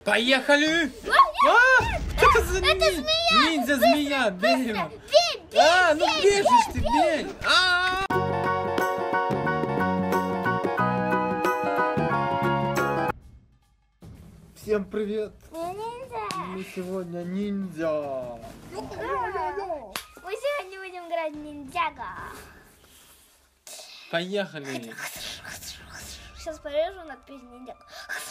Поехали! Что это за ниндзя-змея? Бей его! Ну бежишь ты, бей! Всем привет! Мы сегодня ниндзя! Мы сегодня будем играть в ниндзяго. Поехали! Сейчас порежу надпись ниндзяго.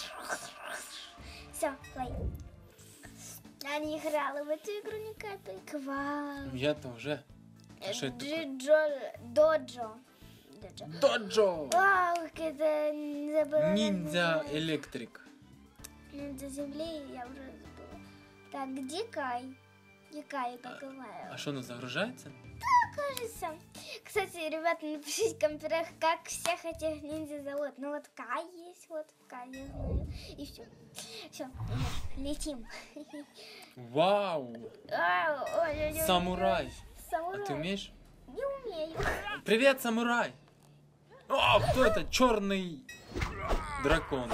Все, плей. Я не играла в эту игру ни капельки. Вау. Я тоже. Что это такое? Доджо. Доджо! Вау, это забыла. Ниндзя электрик. Ниндзя земли, я уже забыла. Так, где Кай? Где Кай, поговорю. А что, она загружается? Кажется. Кстати, ребята, напишите в комментариях, как всех этих ниндзя зовут. Ну вот Кай есть, вот Кай, я знаю. И все. Все, летим. Вау! Самурай! Самурай. А ты умеешь? Не умею. Привет, самурай! О, кто это? Черный дракон.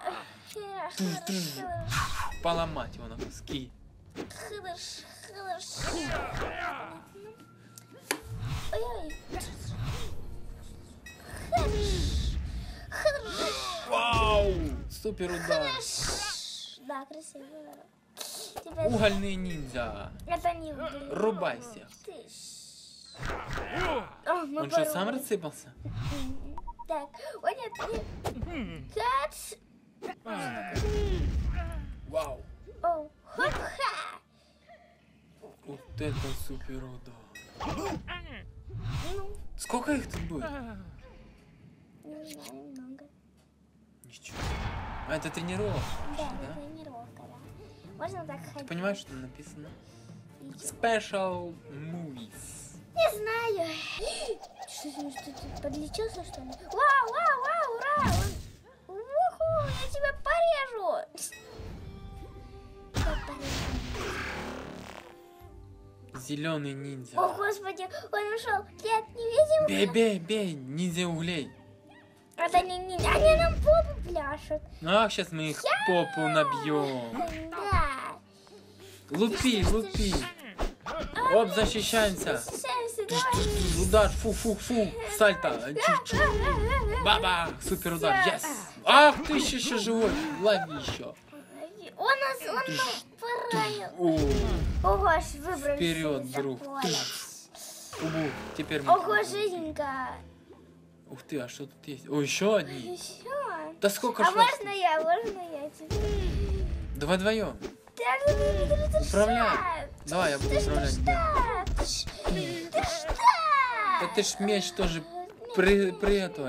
Поломать его на куски. Ой-ой. Вау! Супер удар! Да, красиво. Угольный ниндзя. Это не угольный. Рубай всех. Он что, сам рассыпался? Так, о нет, Кац. Вау! О, хоп-ха! Вот это супер удар. Ну, Сколько их тут будет? не знаю, много. Ничего. А это тренировка? Да, Да? это тренировка, да. Можно так Ты ходить? понимаешь, что там написано? И чё? Special Movies. Не знаю. Что ты подлечился, что ли? Вау, вау, вау, ура! Уху, я тебя порежу! Как порежу? Зеленый ниндзя. О, господи, он ушел. Нет, не видим. Бей, бей, бей, ниндзя углей. Это не, они нам попу пляшут. Ах, сейчас мы их попу набьем. Да. Лупи, лупи. Оп, защищаемся. Защищаемся, давай. Удар, фу-фу-фу. Сальто. Баба, супер удар, yes. Ах, ты еще живой. Лови еще. Он нас поранил. Ого, аж выбрались. Вперед, друг. Убу, теперь мы. Ого, жизненька. Ух ты, а что тут есть? О, еще одни. Еще? Да сколько А ж вас можно я тебе? Давай вдвоем. Ты Управляй. Давай, я буду управлять. Ты что? Да ты ж меч тоже применять.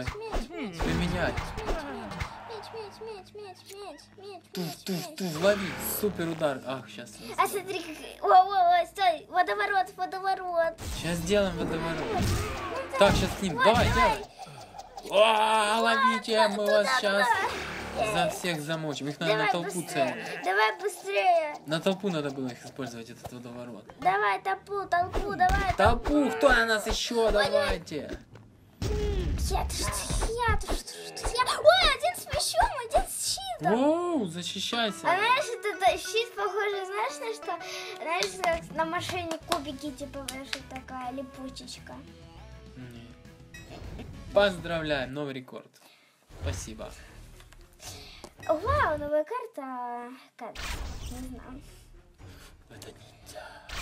Туф, лови, супер удар. Ах, сейчас. А смотри, о, стой, водоворот. Сейчас сделаем водоворот. Так, сейчас с ним. Давай, делай. О, ловите, мы вас сейчас за всех замочим. Их надо на толпу целить. Давай быстрее. На толпу надо было их использовать, этот водоворот. Давай толпу, давай. Толпу, кто на нас еще? Давайте. Я. Ой, один с мечом, один с щитом. Воу, защищайся. А знаешь, это щит похоже, знаешь на что? Знаешь, как на машине кубики, типа, знаешь, такая липучечка. Нет. Поздравляем, новый рекорд. Спасибо. Вау, новая карта. Как? Не знаю. Это ниндзя.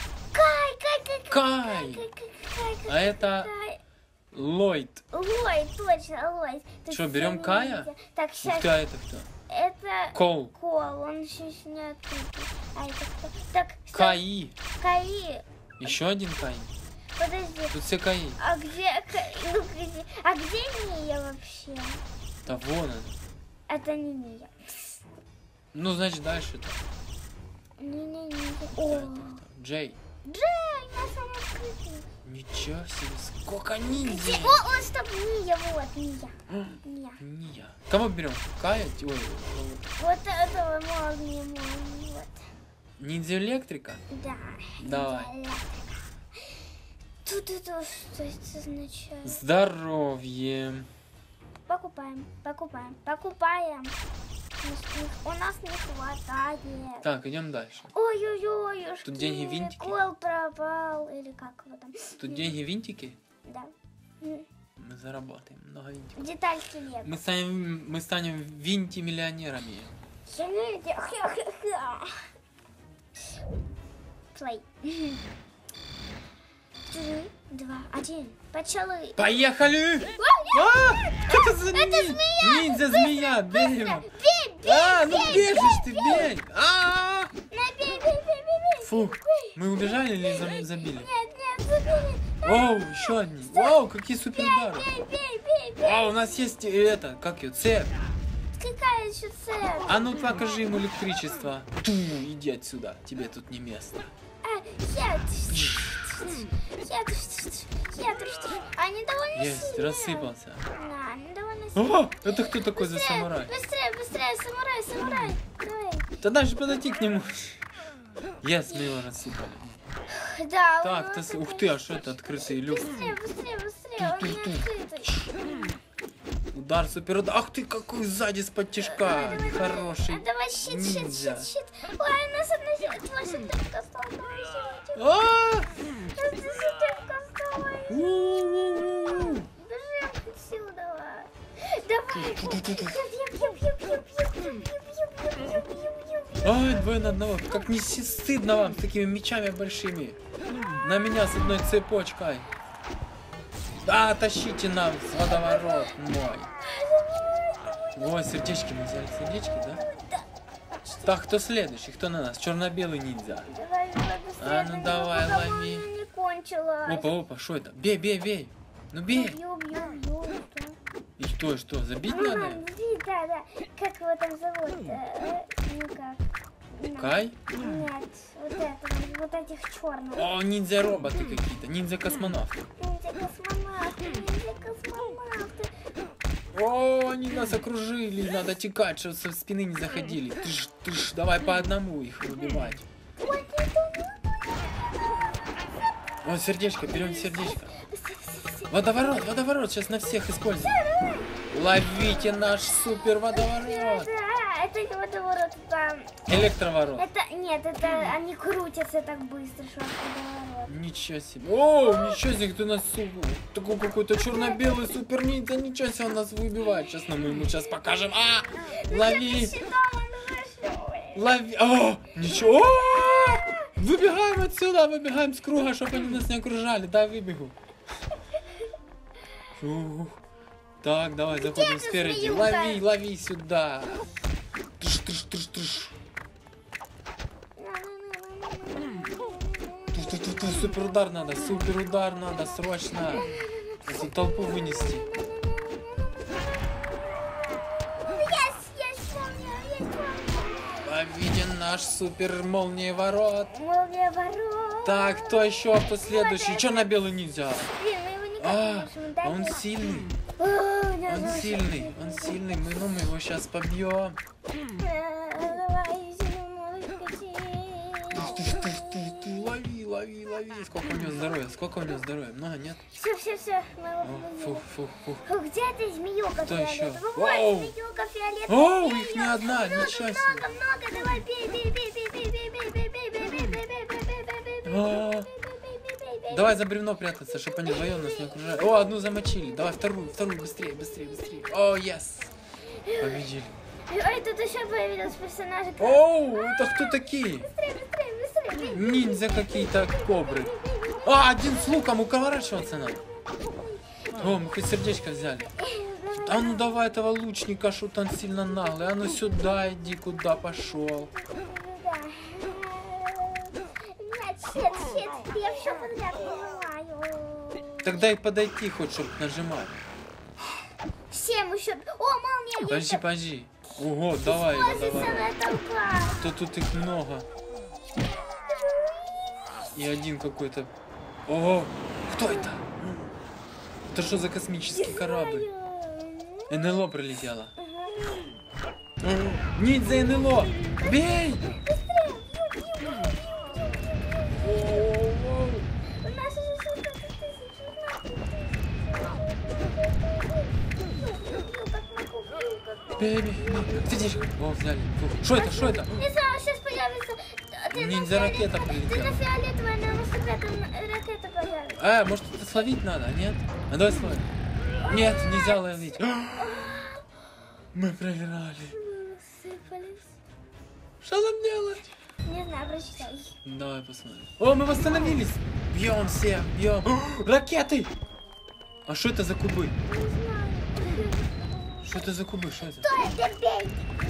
Кай. А это Ллойд. Ллойд, точно, Ллойд. Что, берем Кая? Так, Ух сейчас. ты, а это кто? Это Кол. он еще снят. А это кто? Так, Каи. Каи. Еще один Каи. Подожди. Тут все Каи. А где Ну, а где Мия вообще? Да вон она. Это не Мия. Ну, значит, дальше. Не. Кто О, это? Джей. Джей, на самом открытии. Ничего себе, сколько ниндзя. О, стоп, Мия, вот, Мия. Ния. Кого берем? Кая? Ой, Вот этого молнии, вот. ниндзя электрика? Да. Давай. Тут это что это означает? Здоровье. Покупаем. У нас не хватает. Так, идем дальше. Ой-ой-ой, Тут деньги винтики? Кол пропал, или как его там. Тут деньги винтики. Да. Мы заработаем много винтиков. Детальки лего. Мы станем винти-миллионерами. Плей. 3, 2, 1. Почали. Поехали! Что это за змея! ниндзя-змея? Бей его! Бей, Ну бежишь ты, бей! бей, бей. Фух, мы убежали или забили? Нет, забери. Оу, еще одни. Вау, какие супер удары. Бей. А, у нас есть это, как ее, цепь. Какая еще цель? А ну покажи ему электричество. Ту, иди отсюда, тебе тут не место. Они довольно Есть, сильные. рассыпался. Да, они довольно сильные. О, это кто такой за самурай? Быстрее, самурай. Давай. Да даже подойти к нему. Yes, мы его рассыпали. Да, Так, ух ты, а что это открытый люк? Быстрее, он не открытый. Удар, супер удар. Ах ты, какой сзади с-под тишка. Хороший Давай, щит. ниндзя. Ой, у нас одна щитовка осталась. А! Щитовка осталась. У-у-у-у. Бежим отсюда. Давай. Ай, двое на одного. Как не стыдно вам с такими мечами большими. На меня с одной цепочкой. Да, тащите нам с водоворот мой. Ой, сердечки мы взяли. Сердечки, да? Так, кто следующий? Кто на нас? Черно-белый ниндзя. Давай, быстрее. А ну давай, лови. Не кончилась. Опа, что это? Бей. Ну бей. Бью. И что? Забить надо? Да. Как его там зовут? Ну как? Кай? Нет, вот этих черных. О, ниндзя-роботы какие-то. Ниндзя-космонавты. Ниндзя-космонавты. О, они нас окружили. Надо текать, чтобы со спины не заходили. Тыш, давай по одному их выбивать. О, сердечко, берем сердечко. Водоворот, сейчас на всех используем. Ловите наш супер водоворот. Да, это водоворот там. Электоворот. Это они крутятся так быстро, что водоворот. Ничего себе. О, ничего себе, ты нас такой какой-то черно-белый супер ниндзя. Ничего себе, он нас выбивает. Сейчас мы ему сейчас покажем. Лови. Лови. О, ничего. Выбегаем отсюда, выбегаем с круга, чтобы они нас не окружали. Дай выбегу. Фух. Так, давай, заходим спереди. Лови сюда. Трыш. Супер удар надо, срочно. Эту толпу вынести. Ловите наш супер молниеворот. Так, кто еще, кто следующий? Черно-белый ниндзя. Он сильный. Он сильный. Мы его сейчас побьем. Лови. Сколько у него здоровья? Много, нет? Все. Фух. Где ты, змеюка? Кто еще? Вау! Змеюка фиолетовая. Оу, их не одна, ничего себе. Много. Давай, бей. Давай за бревно прятаться, чтобы они вдвоем нас не окружали. О, одну замочили. Давай вторую, быстрее. О, yes. Победили. Ой, тут еще появились персонажи. Оу, это кто такие? Быстрее. Ниндзя какие-то, кобры. Один с луком, уворачиваться надо. О, мы хоть сердечко взяли. А ну давай этого лучника, что-то он сильно наглый. А ну сюда иди, куда пошел. Нет, я все подряд нажимаю. Тогда и подойти хоть, чтобы нажимать. 7 еще. О, молния. Подожди. Ого, давай. Тут их много. И один какой-то. Ого, кто это? Это что за космический корабль? НЛО прилетело. Ниндзя НЛО! Бей! Бей. Ниндзяшка. О, взяли. Что это? Что это? Не знаю, сейчас появится. Ниндзя-ракета Ты прилетела. на фиолетовой, на высокой ракета появится. Может это словить надо, нет? А давай словим. Нет, нельзя ловить. Мы проиграли. Сыпались. Что нам делать? Не знаю, прочитай. Давай посмотрим. О, мы восстановились. Бьем всех, бьем. Ракеты! А что это за кубы? Не знаю. Что это за кубы? Что это? Стой, ты бей!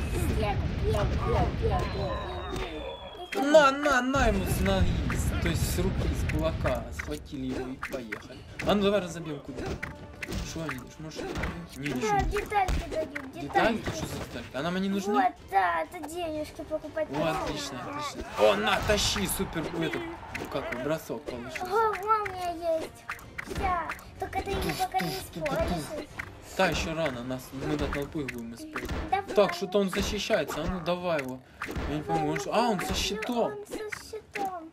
Бей. На ему с ноги, то есть с руки, с кулака. Схватили его и поехали. А ну давай разобьем кубы. Что они? Можешь не Да, ничего. детальки дают, Детальки? Что за детальки? А нам они нужны? Вот, да, это денежки покупать. О, отлично, отлично. О, на, тащи, супер, этот, как он, бросок получился. Ого, у меня есть. Вся. Только ты ее пока не используешь. Да, еще рано, мы до толпы их будем использовать. Давай. Так, что-то он защищается, а ну давай его. Я не пойму, он со щитом. Он со щитом.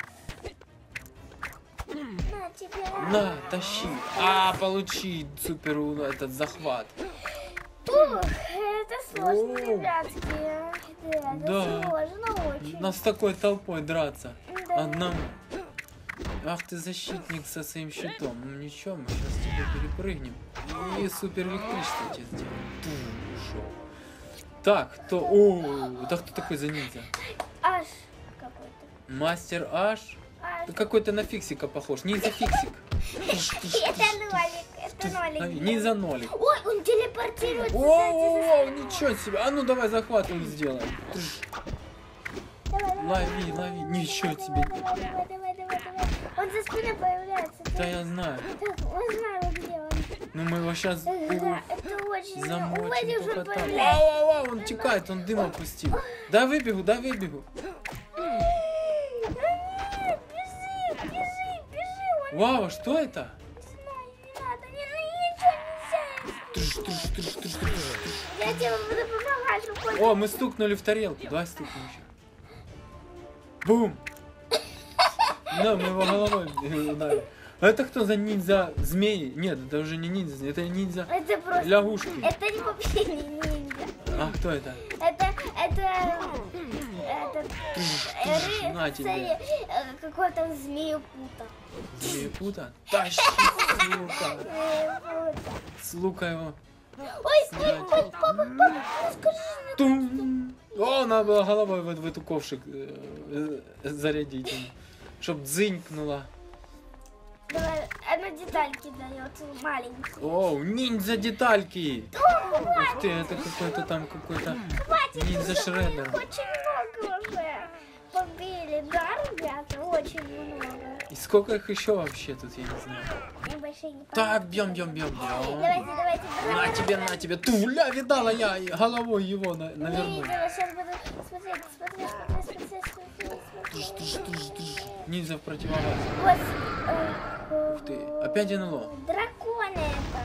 На тебе. На, тащи. Получи супер этот захват. Ух, это сложно, О. ребятки. Да, Да. это сложно очень. Нас с такой толпой драться. Да. Одному. Ах ты защитник со своим щитом. Ну ничего, мы сейчас тебя перепрыгнем. И супер электричество тебе сделаем. Ушел. Так, кто такой за ниндзя? Аж какой-то. Мастер Аш? Аж. Ты какой-то на фиксика похож. Ниндзя фиксик. Это нолик, это нолик. Ниндзя нолик. Ой, он телепортируется. О, ничего себе. А ну давай захватываем сделаем. Лови, лови. Ничего себе. Давай. Он за спиной появляется. Да я знаю. Так, мы знаем, где он. Ну мы его сейчас Да, это очень... замочим. Ой, уже Пока там. появляется. Он текает, он дым опустил. Да выбегу. Нет, бежи. Вау, что это? Не надо, ничего нельзя. Я тебе буду помогать рукой. О, мы стукнули в тарелку. Давай стукнем еще. Бум! Да, мы его головой ударили. А это кто за ниндзя змеи? Нет, это уже не ниндзя, это ниндзя Это просто... лягушки. Это не вообще не ниндзя. А кто это? Это На тебе. какой-то змеепута. Змеепута? Тащи, сука. Змеепута. Слука его. Ой, папа, ну скажи. Тум. О, надо было головой в эту ковшик зарядить. Чтоб дзынькнула. Давай, она детальки дает, маленькие. О, ниндзя детальки. Ух ты, это какой-то там Хватит, ниндзя уже, Шреддер. мы их очень много уже побили, да, ребята? Очень много. И сколько их еще вообще тут, я не знаю. Небольшие не Так, бьем. Давайте. На тебе. Туля, видала я головой его Не навернул. видела, сейчас буду смотреть. Ниндзя в противовес. Вот. Ух ты, опять НЛО. Драконы это.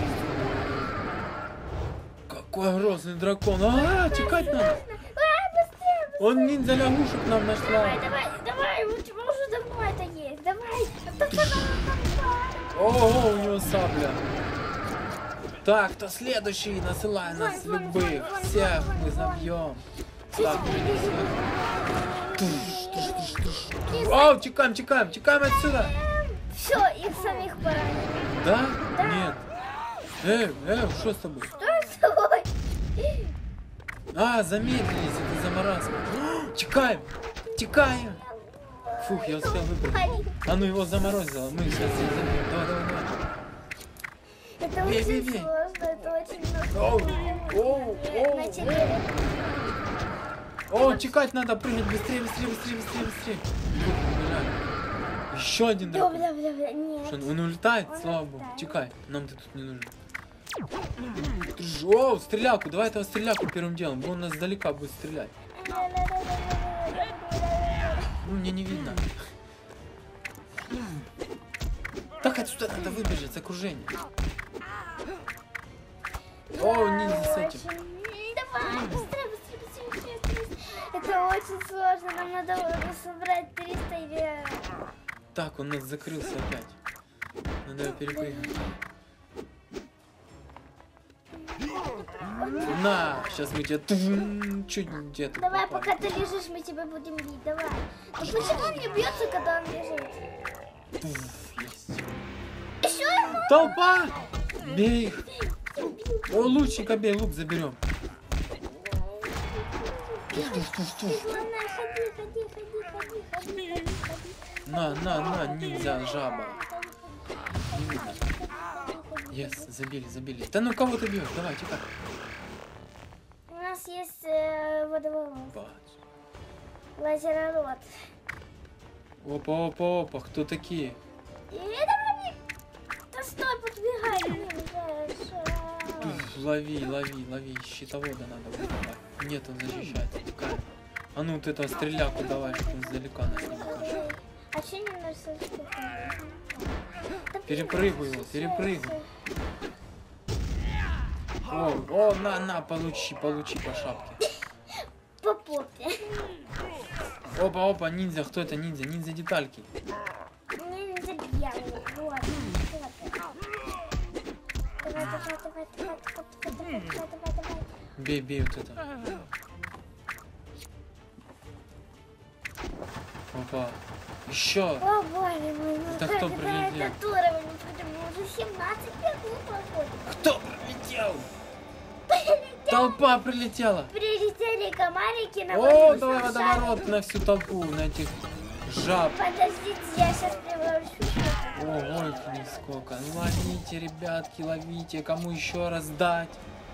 Какой грозный дракон. Текать надо. Быстрее. Он ниндзя лягушек нам нашла. Давай, у тебя уже давно это есть. Давай. Только надо. Ого, у него сабля. Так, кто следующий? Насылай нас любых. Всех мы забьем. Так, О, текаем отсюда. Все, их самих поранили. Да? Нет. Что с тобой? Что с тобой? Замедлились, это заморозка. Текаем. Фух, я успел выбрать. А ну его заморозило. Мы сейчас их забьем. Давай. Это Бей. очень сложно, это очень Оу. на тебе. О, чекать надо, прыгать быстрее. Фух, убежали. Еще один дракон. Нет. Что, он улетает? Он Слава богу. улетает. Текай, нам ты тут не нужен. О, стрелялку, давай этого стрелялку первым делом, он нас издалека будет стрелять. Мне не видно. Так, отсюда надо выбежать с окружения. О, ниндзя с этим. Давай, быстрее. Это очень сложно, нам надо собрать 300 или... Так, он нас закрылся опять. Надо его перепрыгнуть. На, сейчас мы тебя чуть где-то. Давай, пока ты лежишь, мы тебя будем бить. Давай. Ну почему он не бьется, когда он лежит? Есть. Еще ему? Толпа! Бей их. О, лучника бей, лук заберем. Главное, ходи. На, ниндзя, жаба. Не видно. Yes, забили. Да ну кого ты бьешь? Давай, тихо. У нас есть водоворот. Бац. Лазерород. Опа, кто такие? И это они. Да стой, подбегай. Лови, щитовода надо выбивать. Нет, он защищается, тикает. А ну вот этого стреляку давай, чтобы он издалека нас не покажет. А что не носишь? Перепрыгивай его, перепрыгивай. О, на, получи по шапке. По попе. Опа, ниндзя, кто это ниндзя? Ниндзя детальки. Не забьял. Вот. Давай. Бей вот это. Опа. Еще. О, боже мой, ну Это кто прилетел? этот уровень, мы уже 17 минут проходим. Кто прилетел? Толпа прилетела. Прилетели комарики на О, давай водоворот на всю толпу, на этих жаб. Подождите, я сейчас превращусь. Ой, сколько. Ну, ловите, ребятки, ловите. Кому еще раз дать?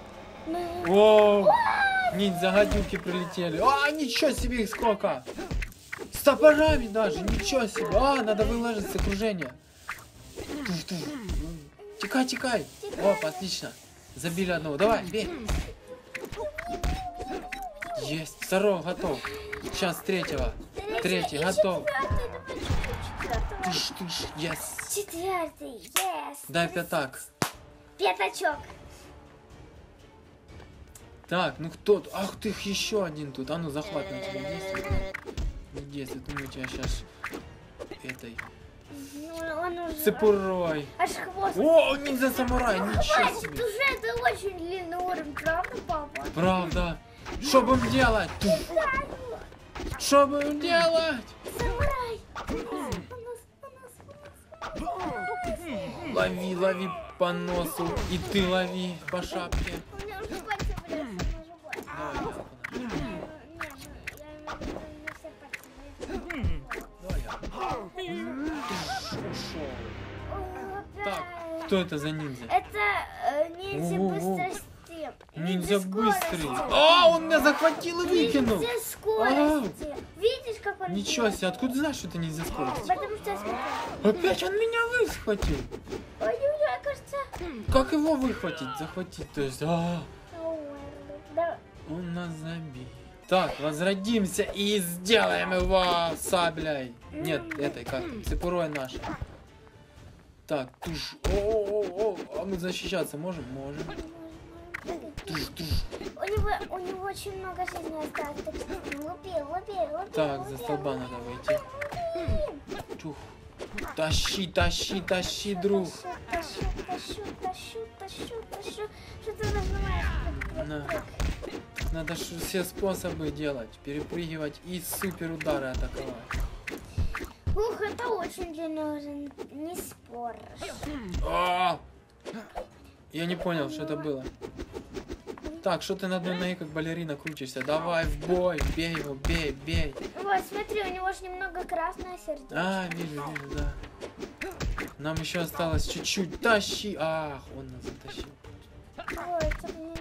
О, ниндзя гадюки прилетели. А, ничего себе их сколько. С топорами даже, ничего себе. А, надо выложить с окружения. Тикай. Оп, отлично. Забили одного. Давай, бей. Есть. Второго готов. Сейчас третьего. Третий готов. Тыш. Yes. Четвертый, yes. Дай пятак. Пятачок. Так, ну кто? Ах ты, еще один тут. А ну захват на тебя действует. Не действует. Ну мы тебя сейчас этой Ну, он уже... цепурой. Аж хвост. О, ниндзя самурай, ничего Хватит себе. уже, это очень длинный уровень, правда, папа? Правда. Что будем делать? Что будем делать? Самурай! Лови по носу. И ты лови по шапке. У меня уже пальцы вылезли на живот. Давай я. Ушел. Так, кто это за ниндзя? Это ниндзя Ого-го. быстрости. Ниндзя быстрый. скорости. А, он меня захватил и выкинул. Ниндзя скорости. Видишь, как он Ничего делает? себе, откуда ты знаешь, что это ниндзя скорости? Потому что я смотрю. Опять он меня выхватил. Ой, кажется. Как его выхватить, захватить? То есть, Да. он нас забил. Так, возродимся и сделаем его саблей. Нет, этой как? Цепурой нашей. Так, туш. О, а мы защищаться можем? Можем. Туш. У него очень много жизни осталось. Так что лупи. Так, за столба надо выйти. Чух. Тащи, друг. Тащу. Что ты нажимаешь? На. Надо все способы делать. Перепрыгивать и супер удары атаковать. Ух, это очень длинно уже, не споришь. А! Я не понял, что это было. Так, что ты на одной ноге как балерина крутишься? Давай в бой, бей его, бей. Вот, смотри, у него же немного красное сердце. А, вижу, да. Нам еще осталось чуть-чуть. Тащи. Ах, он нас затащил. Ой,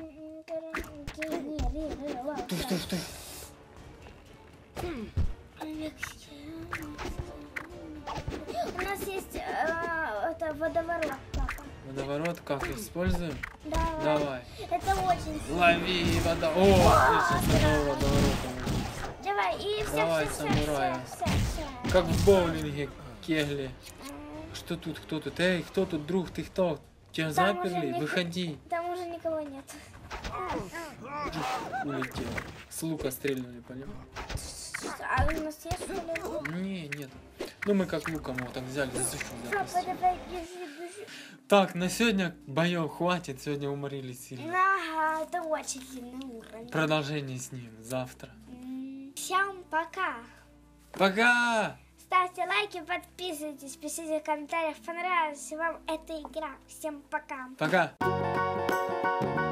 Туф. У нас есть это водоворот, папа. Водоворот как используем? Давай. Это очень сильно. Лови вода. О, отлично, с одного водоворота. Давай, и все. Давай, самурая. Как в боулинге, кегли. Что тут, кто тут? Эй, кто тут, друг, ты кто? Тебя Там заперли? уже Выходи. Там уже никого нет. Улетел. С лука стрельнули, понял? А у нас есть что ли? Не, нет. Ну, мы как луком его так взяли, засущу. Папа, давай, бежи. Так, на сегодня боев хватит, сегодня уморили сильно. Ага, это очень сильный уровень. Продолжение с ним завтра. Всем пока. Пока! Ставьте лайки, подписывайтесь, пишите в комментариях, понравилась вам эта игра. Всем пока. Пока!